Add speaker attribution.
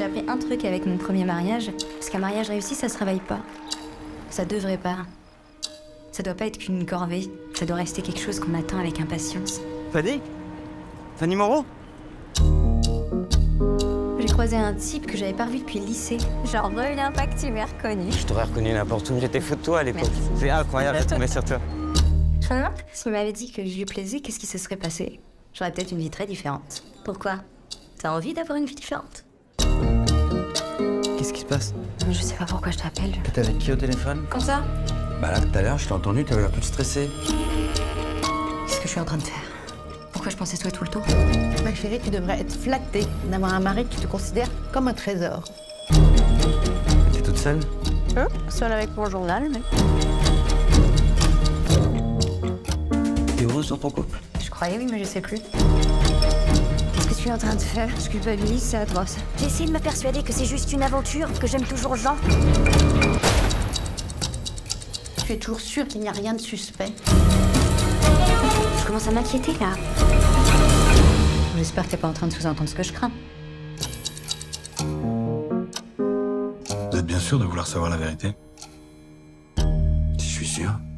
Speaker 1: J'ai appris un truc avec mon premier mariage, parce qu'un mariage réussi, ça se travaille pas. Ça devrait pas. Ça doit pas être qu'une corvée. Ça doit rester quelque chose qu'on attend avec impatience.
Speaker 2: Fanny Moreau?
Speaker 1: J'ai croisé un type que j'avais pas revu depuis le lycée. Genre, il a un pacte, tu m'as reconnu.
Speaker 2: Je t'aurais reconnu n'importe où, j'étais fou de toi à l'époque. C'est incroyable de tomber sur toi.
Speaker 1: Je me demande, s'il m'avait dit que je lui plaisais, qu'est-ce qui se serait passé? J'aurais peut-être une vie très différente. Pourquoi? T'as envie d'avoir une vie différente?
Speaker 2: Qu'est-ce qui se passe?
Speaker 1: Je sais pas pourquoi je t'appelle.
Speaker 2: T'es avec qui au téléphone?
Speaker 1: Comme ça?
Speaker 2: Bah là, tout à l'heure, je t'ai entendu, t'avais l'air toute stressée.
Speaker 1: Qu'est-ce que je suis en train de faire? Pourquoi je pensais toi tout le temps?
Speaker 3: Ma chérie, tu devrais être flattée d'avoir un mari qui te considère comme un trésor.
Speaker 2: T'es toute seule?
Speaker 3: Seule avec mon journal, mais...
Speaker 2: T'es heureuse dans ton couple?
Speaker 1: Je croyais oui, mais je sais plus. Ce que tu es en train de faire, je culpabilise, c'est atroce.
Speaker 4: J'essaie de me persuader que c'est juste une aventure, que j'aime toujours Jean.
Speaker 3: Tu es toujours sûre qu'il n'y a rien de suspect.
Speaker 1: Je commence à m'inquiéter, là. J'espère que t'es pas en train de sous-entendre ce que je crains.
Speaker 5: Vous êtes bien sûr de vouloir savoir la vérité?
Speaker 6: Si je suis sûr.